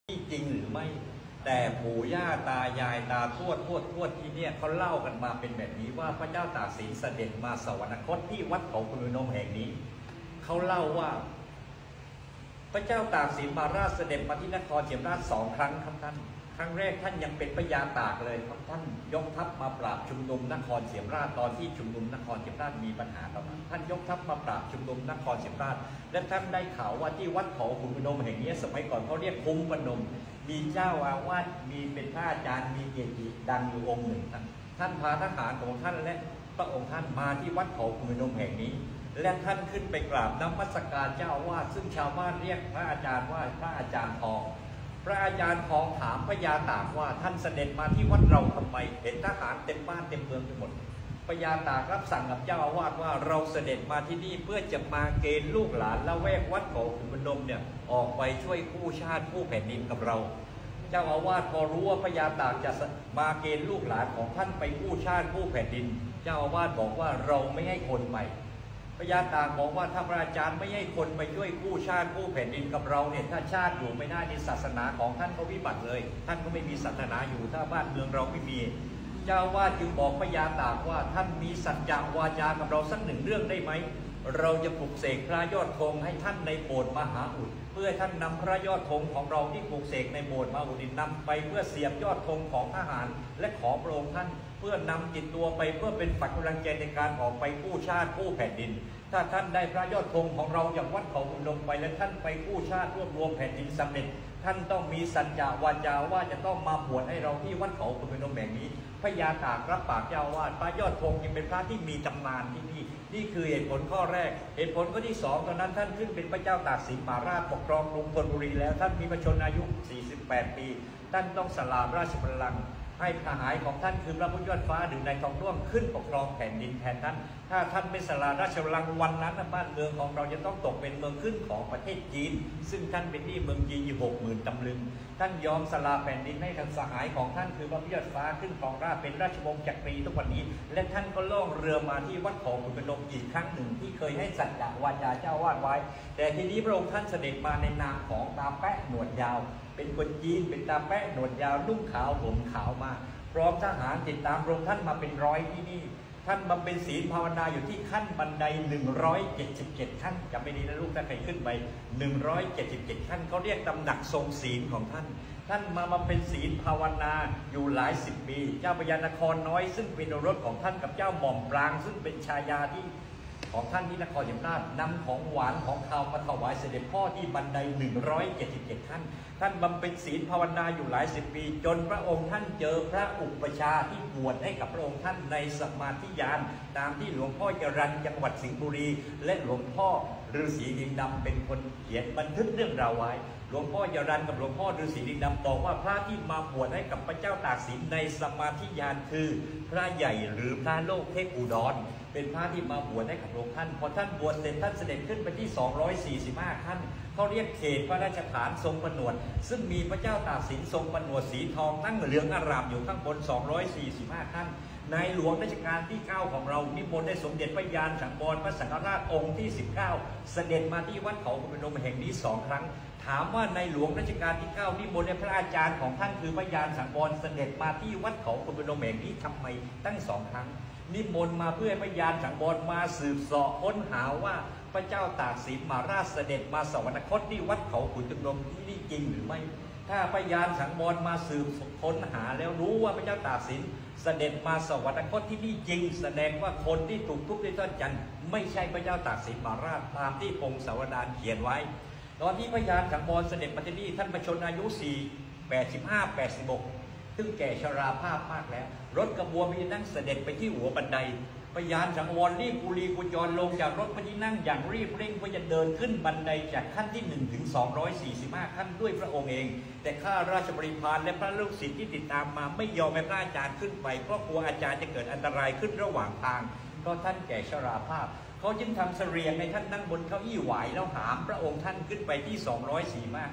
จริงหรือไม่แต่ปู่ย่าตายายตาทวดที่เนี่ยเขาเล่ากันมาเป็นแบบนี้ว่าพระเจ้าตากสินเสด็จมาสวรรคตที่วัดเขาพนมแห่งนี้เขาเล่าว่าพระเจ้าตากสินมหาราชเสด็จมาที่นครเชียงราย2 ครั้งครับท่านครั้งแรกท่านยังเป็นพระยาตากเลยครับท่านยกทัพมาปราบชุมนุมนครเชียงรายตอนที่ชุมนุมนครเชียงรายมีปัญหาประมาณท่านยกทัพมาปราบชุมนุมนครเชียงรายและท่านได้ข่าวว่าที่วัดเขาขุนพนมแห่งนี้สมัยก่อนเขาเรียกคุ้มพนมมีเจ้าอาวาสมีเป็นพระอาจารย์มีเกจิดังอยู่องค์หนึ่งท่านพาทหารของท่านและพระองค์ท่านมาที่วัดเขาขุนพนมแห่งนี้และท่านขึ้นไปกราบนมัสการเจ้าอาวาสซึ่งชาวบ้านเรียกพระอาจารย์ว่าพระอาจารย์ทองพระอาจารย์ทองถามพญาตากว่าท่านเสด็จมาที่วัดเราทำไมเห็นทหารเต็มบ้านเต็มเมืองไปหมดพญาตากรับสั่งกับเจ้าอาวาสว่าเราเสด็จมาที่นี่เพื่อจะมาเกณฑ์ลูกหลานละแวกวัดเขาขุนพนมเนี่ยออกไปช่วยกู้ชาติกู้แผ่นดินกับเราเจ้าอาวาสพอรู้ว่าพญาตากจะมาเกณฑ์ลูกหลานของท่านไปกู้ชาติกู้แผ่นดินเจ้าอาวาสบอกว่าเราไม่ให้คนใหม่พญาตากบอกว่าถ้าพระอาจารย์ไม่ให้คนไปช่วยกู้ชาติกู้แผ่นดินกับเราเนี่ยถ้าชาติอยู่ไม่ได้ในศาสนาของท่านก็วิบัติเลยท่านก็ไม่มีศาสนาอยู่ถ้าบ้านเมืองเราไม่มีเจ้าอาวาสจึงบอกพญาตากว่าท่านมีสัจจะวาจากับเราสัก1 เรื่องได้ไหมเราจะปลุกเสกพระยอดธงให้ท่านในโบสถ์มหาอุดเพื่อท่านนำพระยอดธงของเราที่ปลุกเสกในโบสถ์มหาอุดนำไปเพื่อเสียบยอดธงของทหารและขอพระองค์ท่านเพื่อนำจิตตัวไปเพื่อเป็นปัจจุบันใจในการออกไปกู้ชาติกู้แผ่นดินถ้าท่านได้พระยอดธงของเราจากวัดเขาพนมไปและท่านไปกู้ชาติรวบรวมแผ่นดินสำเร็จท่านต้องมีสัจจะวาจาว่าจะต้องมาบวชให้เราที่วัดเขาพนมแห่งนี้พญาตากรับปากเจ้าอาวาสพระยอดธงยังเป็นพระที่มีตำนานที่นี่นี่คือเหตุผลข้อแรกเหตุผลข้อที่2ตอนนั้นท่านขึ้นเป็นพระเจ้าตากสินมหาราชปกครองกรุงธนบุรีแล้วท่านมีพระชนอายุ48 ปีท่านต้องสละราชบัลลังก์ให้ทหารของท่านคือพระพุทธยอดฟ้าหรือนายทองร่วงขึ้นปกครองแผ่นดินแทนท่านถ้าท่านไม่สละราชบัลลังก์วันนั้นบ้านเมืองของเราจะต้องตกเป็นเมืองขึ้นของประเทศจีนซึ่งท่านเป็นหนี้เมืองจีนอยู่60,000 ตำลึงท่านยอมสละแผ่นดินให้ทางสหายของท่านคือพระพุทธยอดฟ้าขึ้นครองราชเป็นราชวงศ์จักรีทุกวันนี้และท่านก็ล่องเรือมาที่วัดเขาขุนพนมอีกครั้งหนึ่งที่เคยให้สัจจะวาจาเจ้าวาดไว้แต่ทีนี้พระองค์ท่านเสด็จมาในนามของตาแปะหนวดยาวเป็นคนจีนเป็นตาแปะหนวดยาวนุ่งขาวผมขาวมาพร้อมทหารติดตามพระองค์ท่านมาเป็นร้อยที่นี่ท่านบำเพ็ญศีลภาวนาอยู่ที่ขั้นบันได177 ขั้นจำไม่ดีนะลูกถ้าใครขึ้นไป177 ขั้นเขาเรียกตำหนักทรงศีลของท่านท่านมาเป็นศีลภาวนาอยู่หลาย10 ปีเจ้าพญานครน้อยซึ่งเป็นโอรสของท่านกับเจ้าหม่อมปรางซึ่งเป็นชายาที่ของท่านที่นครศรีธรรมราชนำของหวานของข้าวมาถวายเสด็จพ่อที่บันได177 ขั้นท่านบำเพ็ญศีลภาวนาอยู่หลาย10 ปีจนพระองค์ท่านเจอพระอุปชาที่บวชให้กับพระองค์ท่านในสมาธิญาณตามที่หลวงพ่อจรัญจังหวัดสิงห์บุรีและหลวงพ่อฤาษีดินดำเป็นคนเขียนบันทึกเรื่องราวไว้หลวงพ่อจรัญกับหลวงพ่อฤาษีดินดำบอกว่าพระที่มาบวชให้กับพระเจ้าตากสินในสมาธิญาณคือพระใหญ่หรือพระโลกเทพอุดรเป็นพระที่มาบวชให้กับพระองค์ท่านพอท่านบวชเสร็จท่านเสด็จขึ้นไปที่245 ขั้นเขาเรียกเขตพระราชฐานทรงผนวดซึ่งมีพระเจ้าตากสินทรงผนวดสีทองนั่งเหลืองอารามอยู่ข้างบน245 ขั้นในหลวงรัชกาลที่9ของเรานิมนต์ได้สมเด็จพระยานสังวรพระสังฆราชองค์ที่19เสด็จมาที่วัดเขาขุนพนมแห่งนี้2 ครั้งถามว่าในหลวงรัชกาลที่9นิมนต์ให้พระอาจารย์ของท่านคือพระยานสังวรเสด็จมาที่วัดเขาขุนพนมแห่งนี้ทำไมตั้ง2 ครั้งนิมนต์มาเพื่อพระยานสังวรมาสืบเสาะค้นหาว่าพระเจ้าตากสินมหาราชเสด็จมาสวรรคตที่วัดเขาขุนพนมที่นี่จริงหรือไม่ถ้าพระยานสังวรมาสืบค้นหาแล้วรู้ว่าพระเจ้าตากสินเสด็จมาสวรรคตที่นี่จริงแสดงว่าคนที่ถูกทุบด้วยต้นจันทร์ไม่ใช่พระเจ้าตากสินมหาราชตามที่พงศาวดารเขียนไว้ตอนที่พระยานสังวรเสด็จมาที่นี่ท่านประชนอายุ85-86ซึ่งแก่ชราภาพมากแล้วรถกระบวนพระที่นั่งเสด็จไปที่หัวบันไดพยานสังวรรีบกุลีกุจรลงจากรถพระที่นั่งอย่างรีบเร่งเพื่อจะเดินขึ้นบันไดจากขั้นที่1 ถึง 245 ขั้นด้วยพระองค์เองแต่ข้าราชบริพารและพระลูกศิษย์ที่ติดตามมาไม่ยอมให้พระอาจารย์ขึ้นไปเพราะกลัวอาจารย์จะเกิดอันตรายขึ้นระหว่างทางเพราะท่านแก่ชราภาพเขาจึงทำเสรียงในท่านนั่งบนเก้าอี้หวายแล้วหามพระองค์ท่านขึ้นไปที่245 ขั้น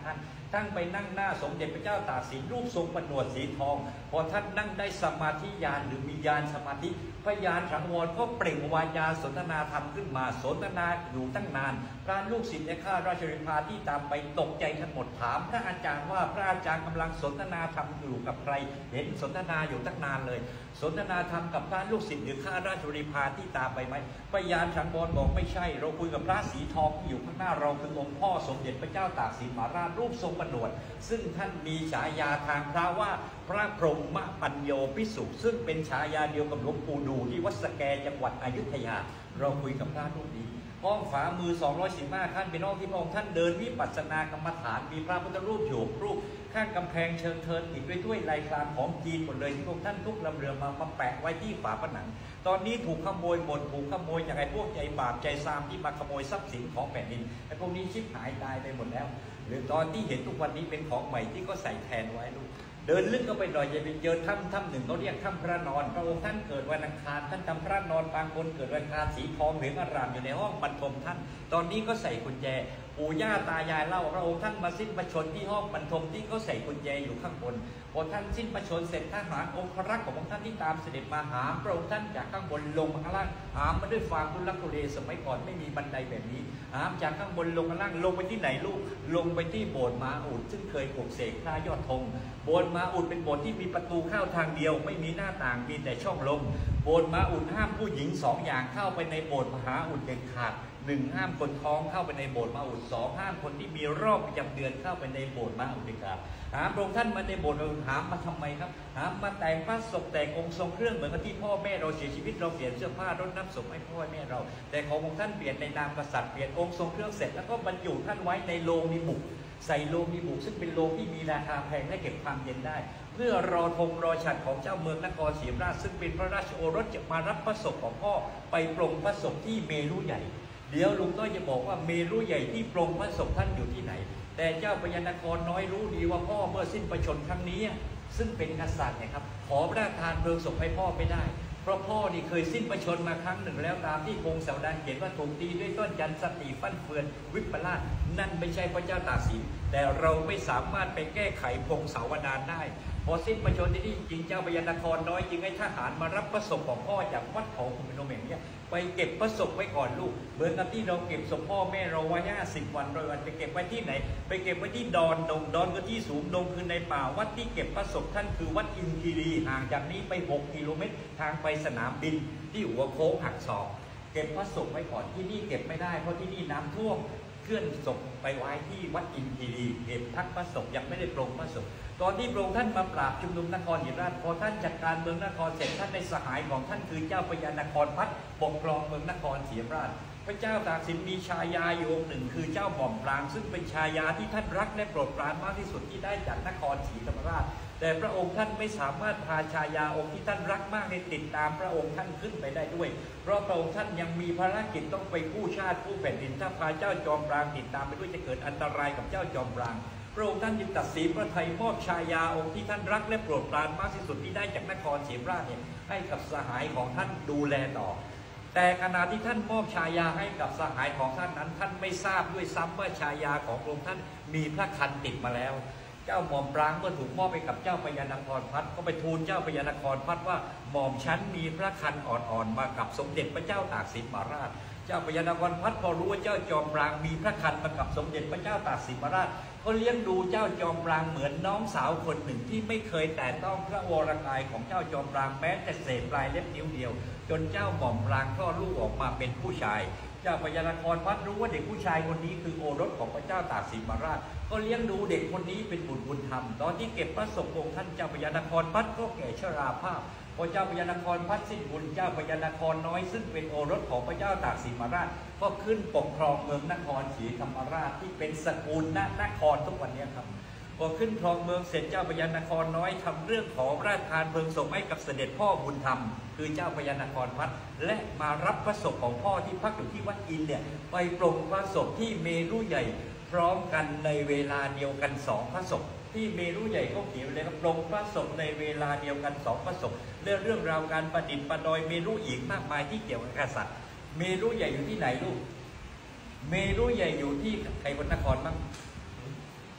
ตั้งไปนั่งหน้าสมเด็จพระเจ้าตากสินรูปทรงประหนวดสีทองพอท่านนั่งได้สมาธิญาณหรือมีญาณสมาธิพยานสังวรก็เปล่งวาจาสนทนาธรรมขึ้นมาสนทนาอยู่ตั้งนานพระลูกศิษย์และข้าราชบริพารที่ตามไปตกใจทั้งหมดถามพระอาจารย์ว่าพระอาจารย์กำลังสนทนาธรรมอยู่กับใครเห็นสนทนาอยู่ตั้งนานเลยสนทนาธรรมกับพระลูกศิษย์หรือข้าราชบริพารที่ตามไปไหมพยานสังวรบอกไม่ใช่เราคุยกับพระสีทองที่อยู่ข้างหน้าเราคือองค์พ่อสมเด็จพระเจ้าตากสินมหาราชรูปทรงประหนวดซึ่งท่านมีฉายาทางพระว่าพระพรหมปัญโยภิกษุซึ่งเป็นฉายาเดียวกับหลวงปู่ดูที่วัดสแกจังหวัดอยุธยาเราคุยกับพระรูปนี้ห้องฝามือ215ขั้นเป็นห้องที่พระองค์ท่านเดินวิปัสสนากรรมฐานมีพระพุทธรูปอยู่รูปข้างกำแพงเชิงเทินติดด้วยลายครามของจีนหมดเลยที่พระองค์ท่านทุกลำเรือมาแปะไว้ที่ฝาผนังตอนนี้ถูกขโมยหมดถูกขโมยอย่างไอ้พวกใจบาปใจซามที่มาขโมยทรัพย์สินของแผ่นดินไอ้พวกนี้ชิบหายตายไปหมดแล้วหรือตอนที่เห็นทุกวันนี้เป็นของใหม่ที่ก็ใส่แทนไว้ลูกเดินลึกเข้าไปหน่อยจะไปเจอถ้ำหนึ่งเขาเรียกถ้ำพระนอนพระองค์ท่านเกิดวันอังคารท่านทำพระนอนบางคนเกิดวันอังคารสีทองเหลืองอร่ามอยู่ในห้องบรรทมท่านตอนนี้ก็ใส่กุญแจปู่ย่าตายายเล่าพระองค์ท่านมาสิ้นพระชนที่ห้องบรรทมที่เขาใส่กุญแจอยู่ข้างบนพอท่านสิ้นพระชนเสร็จทหารองครักษ์ของพระองค์ท่านที่ตามเสด็จมาหามพระองค์ท่านจากข้างบนลงมาข้างล่างหามมาด้วยฟางทุลักทุเลสมัยก่อนไม่มีบันไดแบบนี้หามจากข้างบนลงข้างล่างลงไปที่ไหนลูกลงไปที่โบสถ์มาอุดซึ่งเคยปลูกเสกพระยอดธงโบสถ์มาอุดเป็นโบสถ์ที่มีประตูเข้าทางเดียวไม่มีหน้าต่างมีแต่ช่องลมโบสถ์มาอุดห้ามผู้หญิง2อย่างเข้าไปในโบสถ์มหาอุดเด็ดขาด1ห้ามคนท้องเข้าไปในโบสถ์มาอุด2ห้ามคนที่มีรอบประจำเดือนเข้าไปในโบสถ์มาอุดเด็ดขาดหามพระองค์ท่านมาในโบสถ์เราหามมาทำไมครับหามมาแต่งพระศพแต่งองค์ทรงเครื่องเหมือนกับที่พ่อแม่เราเสียชีวิตเราเปลี่ยนเสื้อผ้ารดน้ำศพให้พ่อแม่เราแต่ขององค์ท่านเปลี่ยนในนามกษัตริย์เปลี่ยนองค์ทรงเครื่องเสร็จแล้วก็บรรจุท่านไว้ในโลงมีบุกใส่โลงมีบุกซึ่งเป็นโลงที่มีราคาแพงและเก็บความเย็นได้เพื่อรอธงรอฉัตรของเจ้าเมืองนครศรีธรรมราชซึ่งเป็นพระราชโอรสจะมารับพระศพของพ่อไปปลงพระศพที่เมรุใหญ่เดี๋ยวลุงก็จะบอกว่าเมรุใหญ่ที่ปลงพระศพท่านอยู่ที่ไหนแต่เจ้าพญานครน้อยรู้ดีว่าพ่อเมื่อสิ้นพระชนม์ครั้งนี้ซึ่งเป็นกษัตริย์นะครับขอพระราชทานเพลิงศพให้พ่อไม่ได้เพราะพ่อนี่เคยสิ้นพระชนม์มาครั้งหนึ่งแล้วตามที่พงศาวดารเขียนว่าถูกตีด้วยต้นจันทร์สติฟั่นเฟือนวิปลาสนั่นไม่ใช่พระเจ้าตากสินแต่เราไม่สามารถไปแก้ไขพงศาวดารได้พอสิ้นพระชนม์ที่นี่จริงเจ้าพญานครน้อยจึงให้ทหารมารับพระศพของพ่อจากวัดเขาพนมอย่างนี้ไปเก็บพระศพไว้ก่อนลูกเหมือนกับที่เราเก็บศพพ่อแม่เราไว้50 วัน100 วันไปเก็บไว้ที่ไหนไปเก็บไว้ที่ดอนดอนก็ที่สูงดงคือในป่าวัดที่เก็บพระศพท่านคือวัดอินคีรีห่างจากนี้ไป6 กิโลเมตรทางไปสนามบินที่หัวโค้งหักศอกเก็บพระศพไว้ก่อนที่นี่เก็บไม่ได้เพราะที่นี่น้ำท่วมเคลื่อนศพไปไว้ที่วัดอินคีรีเก็บพักพระศพยังไม่ได้ปลงพระศพตอนที่พระองค์ท่านมาปราบชุมนุมนครศรีธรรมราชพอท่านจัดการเมืองนครเสร็จท่านในสหายของท่านคือเจ้าพญานครพัฒน์ปกครองเมืองนครศรีธรรมราชพระเจ้าตากสินมีชายาอยู่องค์หนึ่งคือเจ้าหม่อมปรางซึ่งเป็นชายาที่ท่านรักและโปรดปรานมากที่สุดที่ได้จากนครศรีธรรมราชแต่พระองค์ท่านไม่สามารถพาชายาองค์ที่ท่านรักมากในติดตามพระองค์ท่านขึ้นไปได้ด้วยเพราะพระองค์ท่านยังมีภารกิจต้องไปกู้ชาติกู้แผ่นดินถ้าพาเจ้าจอมปรางติดตามไปด้วยจะเกิดอันตรายกับเจ้าจอมปรางพระองค์ท่านจึงตัดสินพระทัยมอบชายาองค์ที่ท่านรักและโปรดปรานมากที่สุดที่ได้จากนครศรีธรรมราชให้กับสหายของท่านดูแลต่อแต่ขณะที่ท่านมอบชายาให้กับสหายของท่านนั้นท่านไม่ทราบด้วยซ้ำว่าชายาของพระองค์ท่านมีพระคันติดมาแล้วเจ้าหม่อมปรางเมื่อถูกมอบไปกับเจ้าพญานครพัฒน์ก็ไปทูลเจ้าพญานครพัฒน์ว่าหม่อมฉันมีพระคันอ่อนๆมากับสมเด็จพระเจ้าตากสินมหาราชเจ้าพญานครพัฒน์พอรู้ว่าเจ้าจอมปรางมีพระคันมากับสมเด็จพระเจ้าตากสินมหาราชเขาเลี้ยงดูเจ้าจอมปรางเหมือนน้องสาวคนหนึ่งที่ไม่เคยแตะต้องพระวรกายของเจ้าจอมปรางแม้แต่เศษปลายเล็บนิ้วเดียวจนเจ้าหม่อมปรางคลอดลูกออกมาเป็นผู้ชายเจ้าพญานครพัฒน์รู้ว่าเด็กผู้ชายคนนี้คือโอรสของพระเจ้าตากสินมหาราชก็เลี้ยงดูเด็กคนนี้เป็นบุตรบุญธรรมตอนที่เก็บพระศพองค์ท่านเจ้าพญานครพัฒน์ก็แก่ชราภาพพอเจ้าพญานครพัฒน์สิ้นบุญเจ้าพญานครน้อยซึ่งเป็นโอรสของพระเจ้าตากสินมหาราชก็ขึ้นปกครองเมืองนครศรีธรรมราชที่เป็นสกุลนครทุกวันนี้ครับพอขึ้นครองเมืองเสร็จเจ้าพญานครน้อยทำเรื่องขอพระราชทานเพลิงศพให้กับเสด็จพ่อบุญธรรมคือเจ้าพญานครพัฒน์และมารับพระศพของพ่อที่พักอยู่ที่วัดอินไปปลงพระศพที่เมรุใหญ่พร้อมกันในเวลาเดียวกัน2 พระศพที่เมรุใหญ่เขาเขียนเลยครับปลงพระศพในเวลาเดียวกัน2 พระศพเรื่องราวการประดิษฐ์ประดอยเมรุอีกมากมายที่เกี่ยวกับกษัตริย์เมรุใหญ่อยู่ที่ไหนลูกเมรุใหญ่อยู่ที่ใครคนนครบ้าง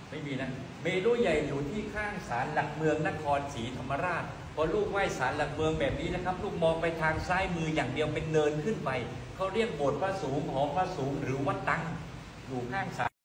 ไม่มีนะเมรุใหญ่อยู่ที่ข้างศาลหลักเมืองนครศรีธรรมราชพอลูกไหว้ศาลหลักเมืองแบบนี้นะครับลูกมองไปทางซ้ายมืออย่างเดียวเป็นเนินขึ้นไปเขาเรียกโบสถ์พระสูงหอพระสูงหรือวัดตังอยู่ข้างศาล